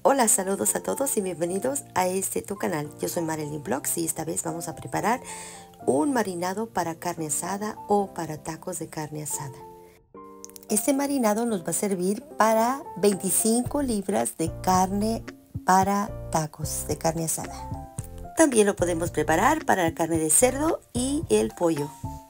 Hola, saludos a todos y bienvenidos a tu canal. Yo soy Marilyn Vlogs y esta vez vamos a preparar un marinado para carne asada o para tacos de carne asada. Este marinado nos va a servir para 25 libras de carne para tacos de carne asada. También lo podemos preparar para la carne de cerdo y el pollo.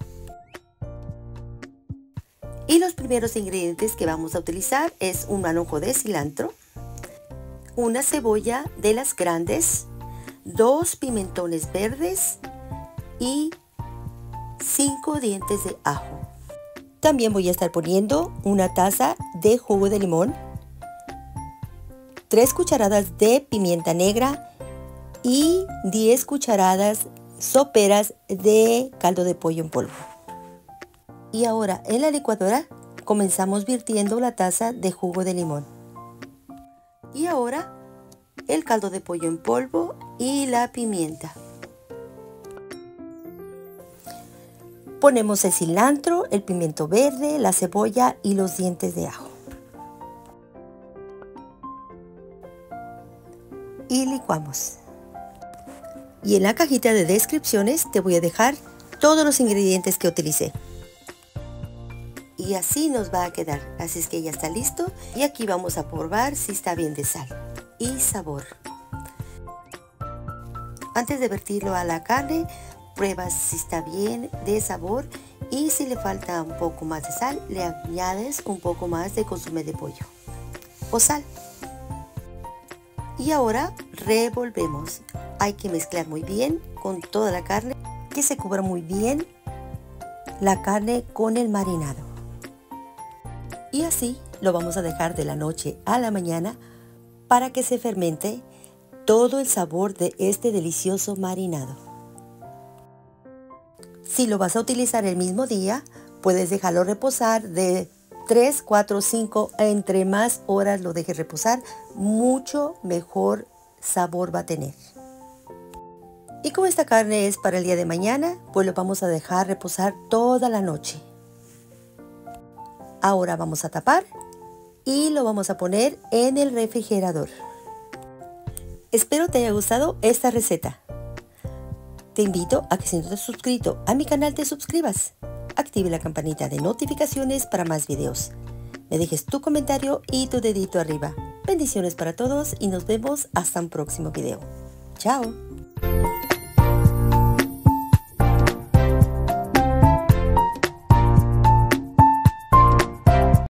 Y los primeros ingredientes que vamos a utilizar es un manojo de cilantro, una cebolla de las grandes, 2 pimentones verdes y 5 dientes de ajo. También voy a estar poniendo una taza de jugo de limón, 3 cucharadas de pimienta negra y 10 cucharadas soperas de caldo de pollo en polvo. Y ahora en la licuadora comenzamos virtiendo la taza de jugo de limón. Y ahora el caldo de pollo en polvo y la pimienta. Ponemos el cilantro, el pimiento verde, la cebolla y los dientes de ajo. Y licuamos. Y en la cajita de descripciones te voy a dejar todos los ingredientes que utilicé. Y así nos va a quedar, así es que ya está listo y aquí vamos a probar si está bien de sal y sabor. Antes de vertirlo a la carne, pruebas si está bien de sabor y si le falta un poco más de sal, le añades un poco más de consomé de pollo o sal. Y ahora revolvemos. Hay que mezclar muy bien con toda la carne, que se cubra muy bien la carne con el marinado. Y así lo vamos a dejar de la noche a la mañana para que se fermente todo el sabor de este delicioso marinado. Si lo vas a utilizar el mismo día, puedes dejarlo reposar de 3, 4, 5, entre más horas lo dejes reposar, mucho mejor sabor va a tener. Y como esta carne es para el día de mañana, pues lo vamos a dejar reposar toda la noche. Ahora vamos a tapar y lo vamos a poner en el refrigerador. Espero te haya gustado esta receta. Te invito a que si no te has suscrito a mi canal te suscribas. Active la campanita de notificaciones para más videos. Me dejes tu comentario y tu dedito arriba. Bendiciones para todos y nos vemos hasta un próximo video. Chao.